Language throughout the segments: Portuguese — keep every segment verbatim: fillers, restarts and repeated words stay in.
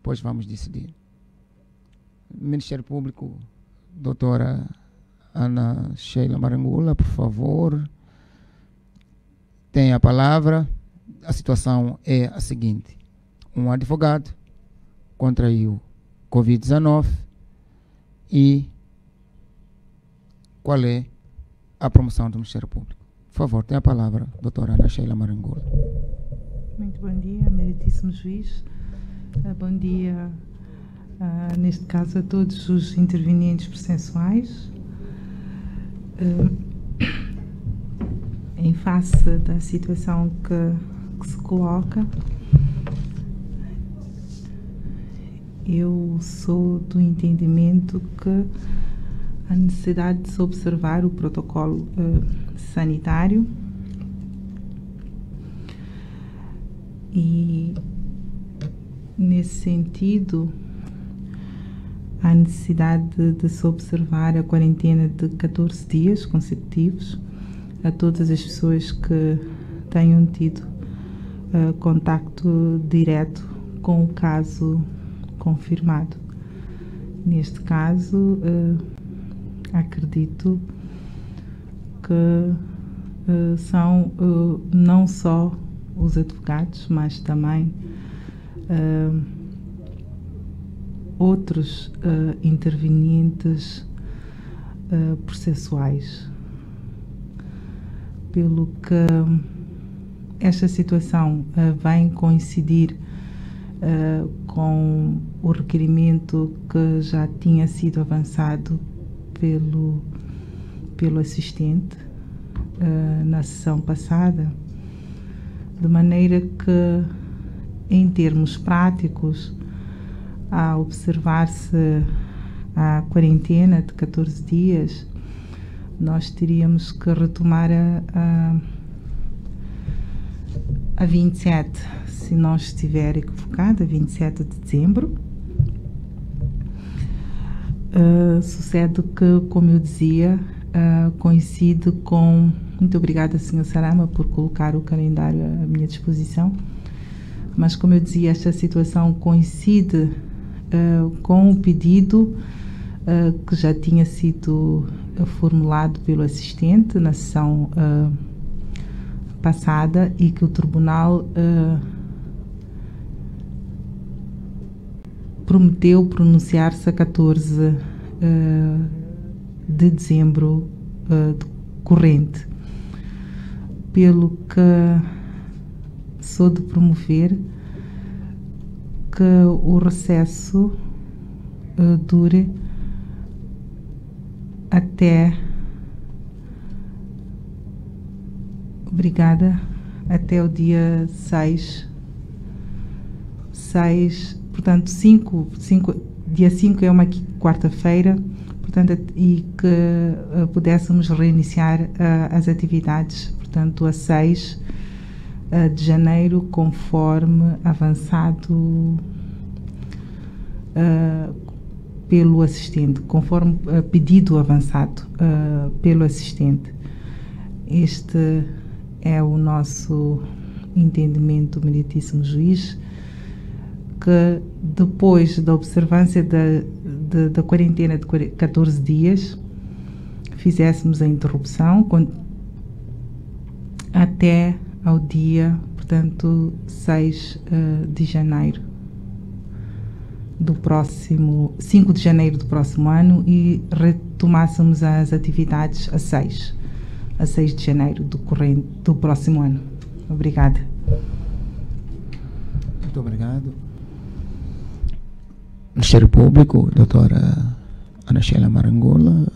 depois vamos decidir. Ministério Público, doutora Ana Sheila Marangula, por favor, tem a palavra. A situação é a seguinte: um advogado contraiu covid dezenove e qual é a promoção do Ministério Público? Por favor, tem a palavra, doutora Ana Sheila Marangula. Muito bom dia, meritíssimo juiz. Uh, bom dia, uh, neste caso, a todos os intervenientes processuais. Uh, em face da situação que, que se coloca, eu sou do entendimento que a necessidade de se observar o protocolo uh, sanitário e, nesse sentido, a necessidade de, de se observar a quarentena de catorze dias consecutivos a todas as pessoas que tenham tido uh, contacto direto com o caso confirmado. Neste caso, uh, acredito que uh, são uh, não só os advogados, mas também uh, outros uh, intervenientes uh, processuais. Pelo que esta situação uh, vem coincidir uh, com o requerimento que já tinha sido avançado pelo, pelo assistente uh, na sessão passada, de maneira que, em termos práticos, a observar-se a quarentena de catorze dias, nós teríamos que retomar a, a, a vinte e sete, se não estiver equivocado, a vinte e sete de dezembro. Uh, sucede que, como eu dizia, uh, coincide com... Muito obrigada, senhor Sarama, por colocar o calendário à minha disposição. Mas, como eu dizia, esta situação coincide uh, com o pedido uh, que já tinha sido uh, formulado pelo assistente na sessão uh, passada e que o Tribunal uh, prometeu pronunciar-se a catorze uh, de dezembro uh, corrente. Pelo que sou de promover que o recesso uh, dure até, obrigada, até o dia seis, seis, portanto, cinco, cinco, dia cinco é uma quarta-feira, portanto, e que uh, pudéssemos reiniciar uh, as atividades, portanto, a seis uh, de janeiro, conforme avançado uh, pelo assistente, conforme uh, pedido avançado uh, pelo assistente. Este é o nosso entendimento, meritíssimo juiz, que depois da observância da, de, da quarentena de catorze dias, fizéssemos a interrupção com, até ao dia, portanto, seis uh, de janeiro do próximo, cinco de janeiro do próximo ano, e retomássemos as atividades a seis, a seis de janeiro do, corrente, do próximo ano. Obrigada. Muito obrigado. Ministério Público, doutora Ana Sheila Marangula.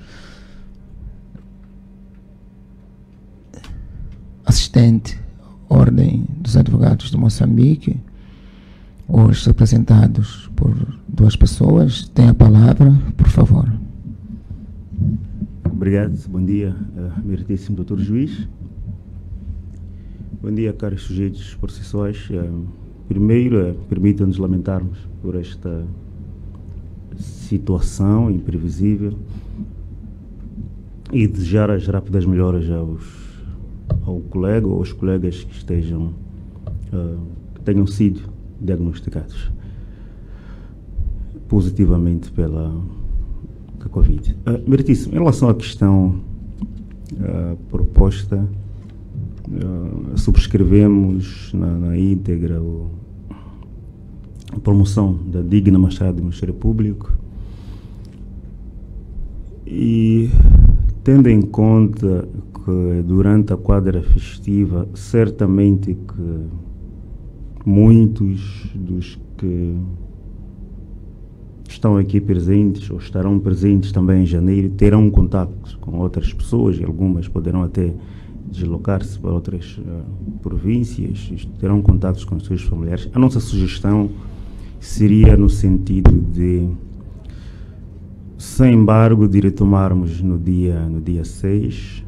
Assistente, Ordem dos Advogados de Moçambique, hoje representados por duas pessoas, tem a palavra, por favor. Obrigado, bom dia, uh, meritíssimo doutor Juiz. Bom dia, caros sujeitos processuais. Uh, primeiro, uh, permitam-nos lamentarmos por esta situação imprevisível e desejar as rápidas melhoras aos ao colega ou aos colegas que estejam, uh, que tenham sido diagnosticados. positivamente pela Covid. Uh, Meritíssimo, em relação à questão uh, proposta, uh, subscrevemos na, na íntegra o, a promoção da digna magistrada do Ministério Público e, tendo em conta que durante a quadra festiva, certamente que muitos dos que estão aqui presentes ou estarão presentes também em janeiro terão contato com outras pessoas e algumas poderão até deslocar-se para outras uh, províncias, terão contatos com os seus familiares. A nossa sugestão seria no sentido de, sem embargo, de retomarmos no dia, no dia seis,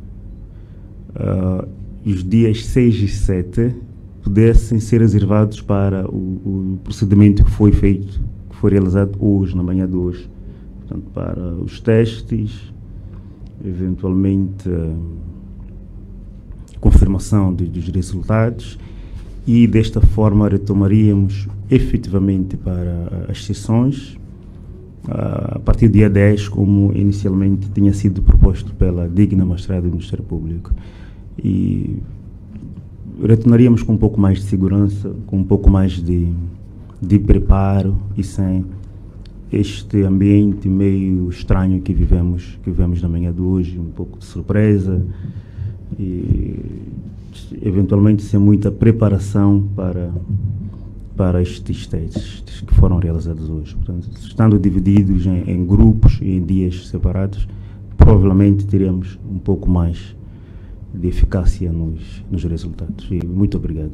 uh, os dias seis e sete pudessem ser reservados para o, o procedimento que foi feito, que foi realizado hoje, na manhã de hoje. Portanto, para os testes, eventualmente uh, confirmação de, dos resultados, e desta forma retomaríamos efetivamente para as sessões uh, a partir do dia dez, como inicialmente tinha sido proposto pela digna magistrada do Ministério Público. E retornaríamos com um pouco mais de segurança, com um pouco mais de, de preparo e sem este ambiente meio estranho que vivemos, que vivemos na manhã de hoje, um pouco de surpresa e eventualmente sem muita preparação para, para estes testes que foram realizados hoje. Portanto, estando divididos em, em grupos e em dias separados, provavelmente teremos um pouco mais de eficácia nos, nos resultados. E muito obrigado.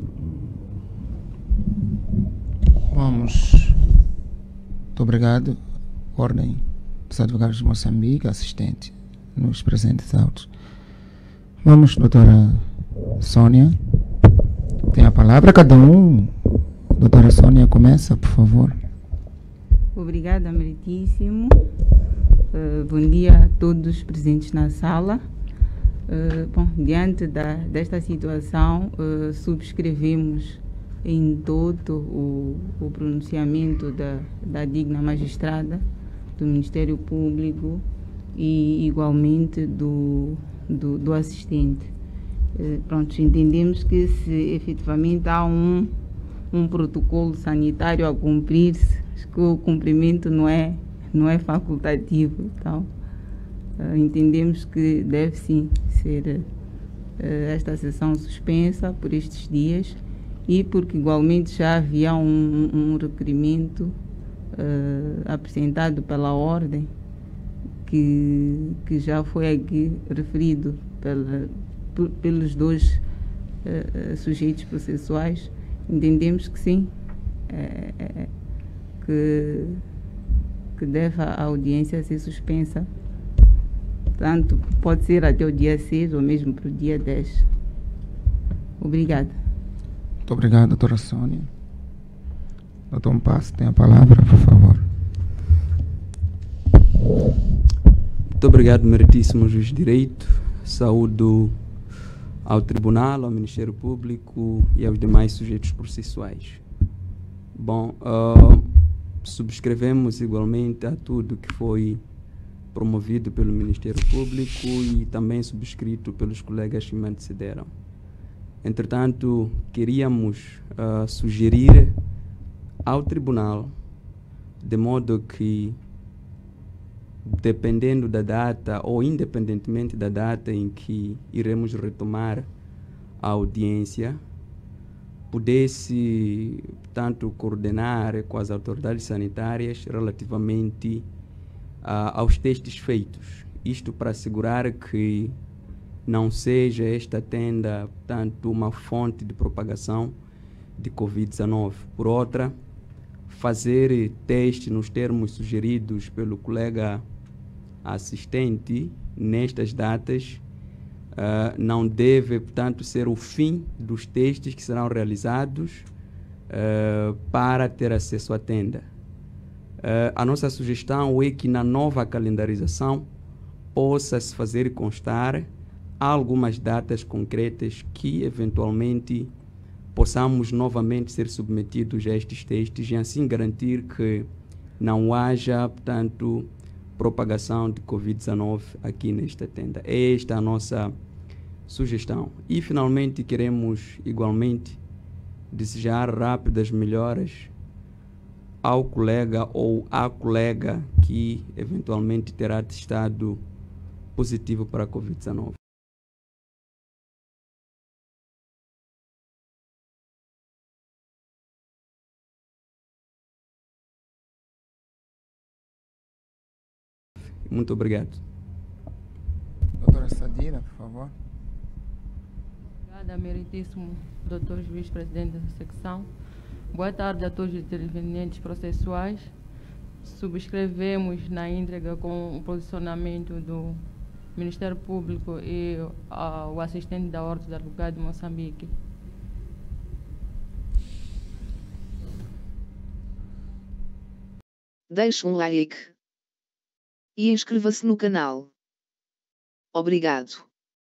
Vamos. Muito obrigado. Ordem dos Advogados de Moçambique, assistente nos presentes autos. Vamos, doutora Sônia. Tem a palavra cada um. Doutora Sônia, começa, por favor. Obrigada, meritíssimo. Uh, bom dia a todos presentes na sala. Uh, bom, diante da, desta situação, uh, subscrevemos em todo o, o pronunciamento da, da digna magistrada do Ministério Público e igualmente do, do, do assistente. Uh, pronto, entendemos que se efetivamente há um, um protocolo sanitário a cumprir-se, que o cumprimento não é, não é facultativo. Então, uh, entendemos que deve sim ser uh, esta sessão suspensa por estes dias e porque igualmente já havia um, um requerimento uh, apresentado pela ordem que, que já foi aqui referido pela, por, pelos dois uh, sujeitos processuais. Entendemos que sim, é, é, que, que deve a audiência ser suspensa. Tanto pode ser até o dia seis ou mesmo para o dia dez. Obrigada. Muito obrigado, doutora Sônia. Doutor Mpasso, tem a palavra, por favor. Muito obrigado, meritíssimo juiz de direito. Saúdo ao Tribunal, ao Ministério Público e aos demais sujeitos processuais. Bom, uh, subscrevemos igualmente a tudo que foi promovido pelo Ministério Público e também subscrito pelos colegas que me antecederam. Entretanto, queríamos uh, sugerir ao Tribunal, de modo que, dependendo da data ou independentemente da data em que iremos retomar a audiência, pudesse, portanto, coordenar com as autoridades sanitárias relativamente Uh, aos testes feitos. Isto para assegurar que não seja esta tenda, portanto, uma fonte de propagação de covid dezenove. Por outra, fazer teste nos termos sugeridos pelo colega assistente nestas datas uh, não deve, portanto, ser o fim dos testes que serão realizados uh, para ter acesso à tenda. Uh, a nossa sugestão é que na nova calendarização possa-se fazer constar algumas datas concretas que eventualmente possamos novamente ser submetidos a estes testes e assim garantir que não haja, portanto, propagação de covid dezenove aqui nesta tenda. Esta é a nossa sugestão. E, finalmente, queremos, igualmente, desejar rápidas melhoras ao colega ou à colega que, eventualmente, terá testado positivo para a covid dezenove. Muito obrigado. Doutora Sadira, por favor. Obrigada, meritíssimo doutor juiz presidente da secção. Boa tarde a todos os intervenientes processuais. Subscrevemos na íntegra com o posicionamento do Ministério Público e uh, o assistente da Ordem da Advogada de Moçambique. Deixe um like e inscreva-se no canal. Obrigado.